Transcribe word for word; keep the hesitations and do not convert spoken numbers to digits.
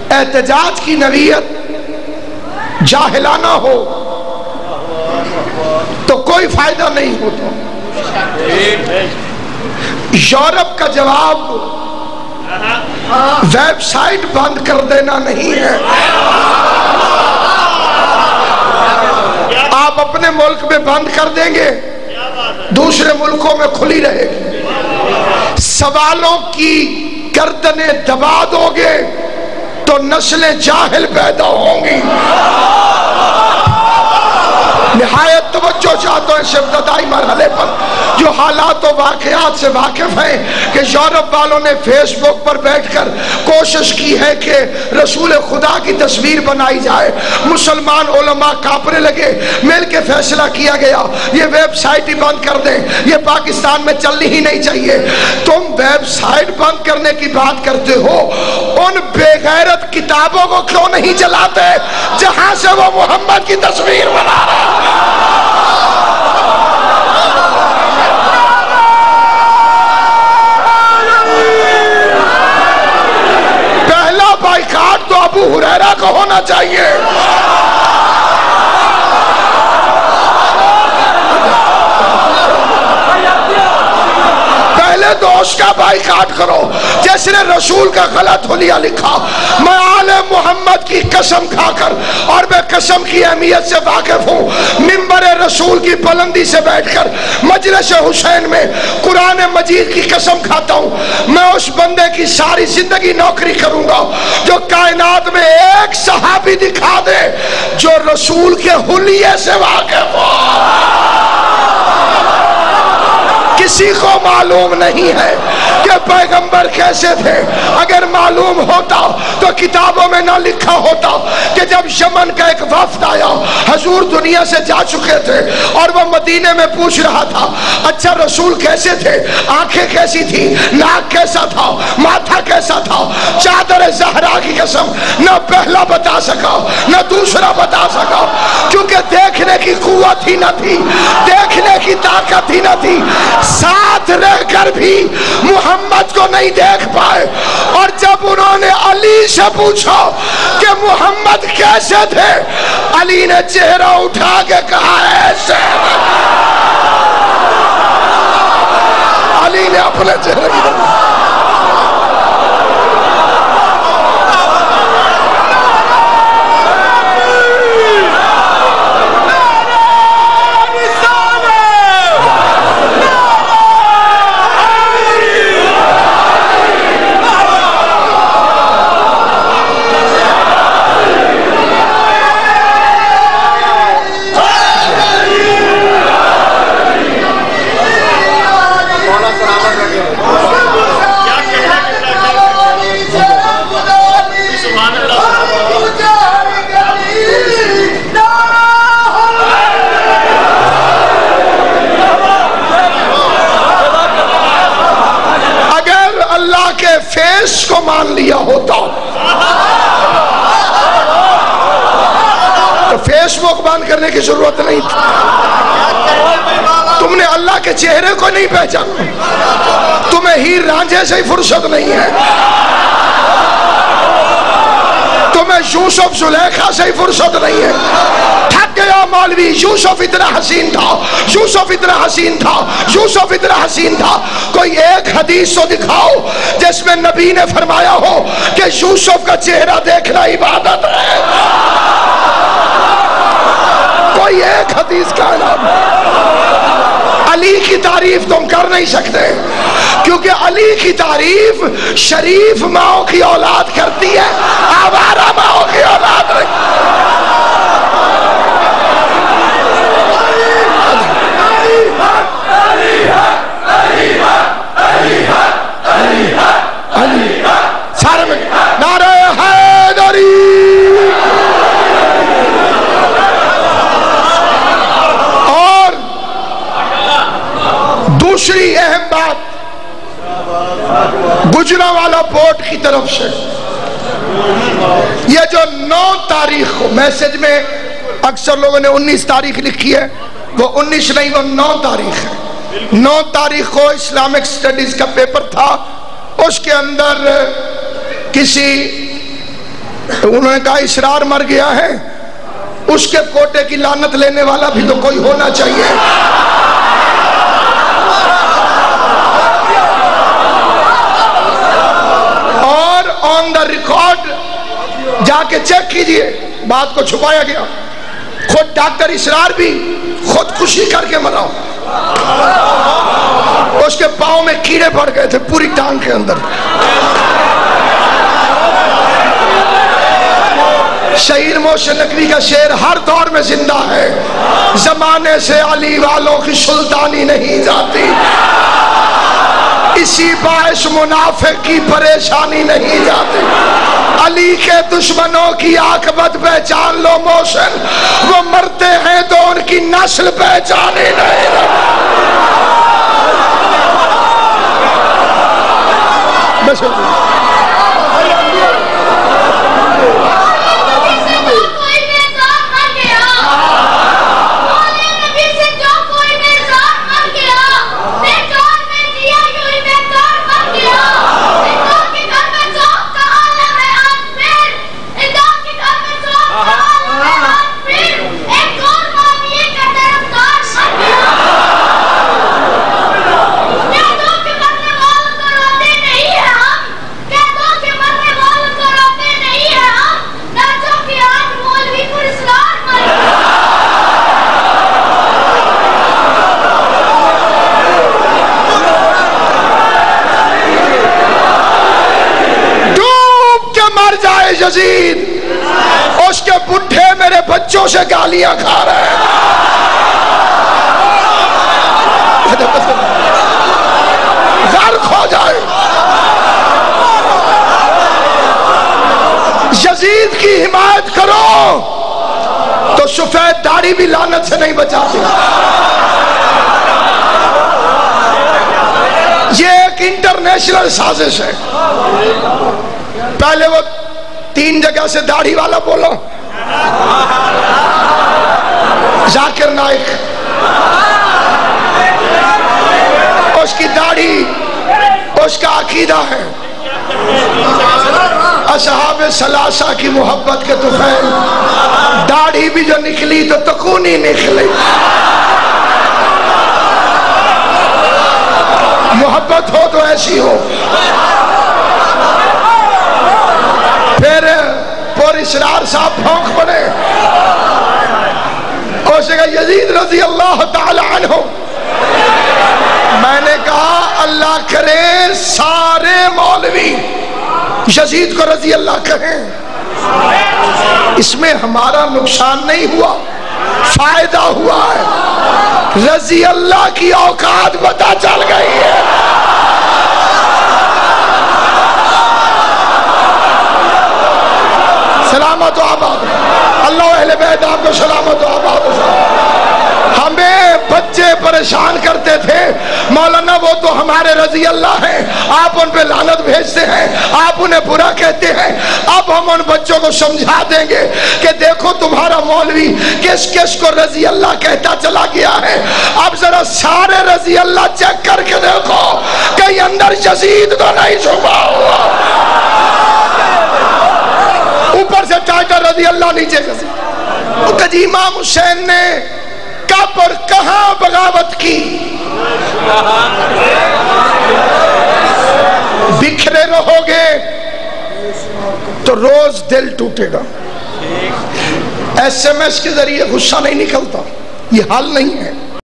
احتجاج کی نوعیت جاہلانہ ہو تو کوئی فائدہ نہیں ہوتا۔ یورپ کا جواب ویب سائٹ بند کر دینا نہیں ہے، آپ اپنے ملک میں بند کر دیں گے دوسرے ملکوں میں کھلی رہے گی، سوالوں کی گردنیں دبا دو گے تو نسلیں جاہل پیدا ہوں گی۔ نہایت توجہ چاہتا ہوں اس ابتدائی مرحلے پر جو حالات و واقعات سے واقف ہیں کہ یورپ والوں نے فیس بک پر بیٹھ کر کوشش کی ہے کہ رسول خدا کی تصویر بنائی جائے، مسلمان علماء کانپنے لگے، مل کے فیصلہ کیا گیا یہ ویب سائٹ ہی بند کر دیں، یہ پاکستان میں چلنی ہی نہیں چاہیے۔ تم ویب سائٹ بند کرنے کی بات کرتے ہو، ان بے غیرت کتابوں کو کیوں نہیں جلاتے جہاں سے وہ محمد کی تصویر بنا رہا ہے؟ پہلا بائیکاٹ تو ابو ہریرہ کو ہونا چاہیے۔ پہلے تو اس کا بائیکاٹ کرو جس نے رسول کا غلط حلیہ لکھا۔ میں آل محمد کی قسم کھا کر، اور میں قسم کی اہمیت سے واقف ہوں، منبر رسول کی بلندی سے بیٹھ کر مجلس حسین میں قرآن مجید کی قسم کھاتا ہوں، میں اس بندے کی ساری زندگی نوکری کروں گا جو کائنات میں ایک صحابی دکھا دے جو رسول کے حلیے سے واقف ہو۔ کسی کو معلوم نہیں ہے کہ پیغمبر کیسے تھے، اگر معلوم ہوتا تو کتابوں میں نہ لکھا ہوتا کہ جب یمن کا ایک وفد آیا، حضور دنیا سے جا چکے تھے اور وہ مدینے میں پوچھ رہا تھا اچھا رسول کیسے تھے، آنکھیں کیسی تھی، ناک کیسا تھا، ماتھا کیسا تھا، چادر زہرا کی قسم نہ پہلا بتا سکا نہ دوسرا بتا سکا، کیونکہ دیکھنے کی قوت ہی نہ تھی، دیکھنے کی طاقت ہی نہ تھی، ساتھ رہ کر بھی محمد کو نہیں دیکھ پائے۔ اور جب انہوں نے علی سے پوچھا کہ محمد کیسے تھے، علی نے چہرہ اٹھا کے کہا ایسے، علی نے اپنے چہرے کی فیس کو مان لیا ہوتا تو فیس بک بند کرنے کی ضرورت نہیں تھی۔ تم نے اللہ کے چہرے کو نہیں پہچانا، تمہیں ہیر رانجھے سے ہی فرصت نہیں ہے، تمہیں یوسف زلیخا سے ہی فرصت نہیں ہے۔ تھک گیا مولوی، یوسف اتنا حسین تھا، یوسف اتنا حسین تھا، یوسف اتنا حسین تھا، کوئی ایک حدیث تو دکھاؤ جس میں نبی نے فرمایا ہو کہ یوسف کا چہرہ دیکھنا عبادت ہے، کوئی ایک حدیث کا نام۔ علی کی تعریف تم کر نہیں سکتے کیونکہ علی کی تعریف شریف ماؤں کی اولاد کرتی ہے، آوارہ ماؤں کی اولاد نہیں۔ سارے میں نعرہ حیدری، اور دوسری اہم بات گجرانوالہ پورٹ کی طرف سے یہ جو نو تاریخ کو میسج میں اکثر لوگوں نے انیس تاریخ لکھی ہے، وہ انیس نہیں وہ نو تاریخ ہے۔ نو تاریخ کو اسلامک سٹڈیز کا پیپر تھا، اس کے اندر کسی تو انہوں نے کہا اسرار مر گیا ہے، اس کے کوٹے کی لعنت لینے والا بھی تو کوئی ہونا چاہیے۔ اور آن دا ریکارڈ جا کے چیک کیجئے، بات کو چھپایا گیا۔ خود ڈاکٹر اسرار بھی خودکشی کر کے مرا، اس کے پاؤں میں کیڑے پڑ گئے تھے پوری ٹانگ کے اندر۔ شہید محسن نقوی کا شعر ہر دور میں زندہ ہے، زمانے سے علی والوں کی سلطانی نہیں جاتی، اسی باعث منافق کی پریشانی نہیں جاتی۔ علی کے دشمنوں کی عاقبت پہچان لو محسن، وہ مرتے ہیں تو ان کی نسل پہچانی نہیں بس یزید، اس کے بڈھے میرے بچوں سے گالیاں کھا رہے ہیں، غرق ہو جائے۔ یزید کی حمایت کرو تو سفید داڑھی بھی لعنت سے نہیں بچاتی۔ یہ ایک انٹرنیشنل سازش ہے۔ پہلے وہ تین جگہ سے داڑھی والا بولو، ذاکر نائک، اس کی داڑھی اس کا عقیدہ ہے، اصحاب ثلاثہ کی محبت کے طفیل، داڑھی بھی جو نکلی تو تکونی نکلی۔ محبت ہو تو ایسی ہو۔ پھر پور اسرار صاحب بھونک پڑے، اس نے کہا یزید رضی اللہ تعالی عنہ۔ میں نے کہا اللہ کرے سارے مولوی یزید کو رضی اللہ کہیں، اس میں ہمارا نقصان نہیں ہوا، فائدہ ہوا ہے۔ رضی اللہ کی اوقات پتہ چل گئی ہے۔ سلامت و آباد، اللہ اہل بیت آپ کو سلامت و آباد ہو۔ ہمیں بچے پریشان کرتے تھے، مولانا وہ تو ہمارے رضی اللہ ہیں، آپ ان پہ لعنت بھیجتے ہیں، آپ انہیں برا کہتے ہیں۔ اب ہم ان بچوں کو سمجھا دیں گے کہ دیکھو تمہارا مولوی کس کس کو رضی اللہ کہتا چلا گیا ہے، اب ذرا سارے رضی اللہ چیک کر کے دیکھو کہیں اندر یزید تو نہیں چھپا ہوا۔ اوپر سے ٹائٹل رضی اللہ نیچے سے۔ وہ کہ امام حسین نے کب اور کہاں بغاوت کی، بکھرے رہو گے تو روز دل ٹوٹے گا۔ ایس ایم ایس کے ذریعے غصہ نہیں نکلتا، یہ حل نہیں ہے۔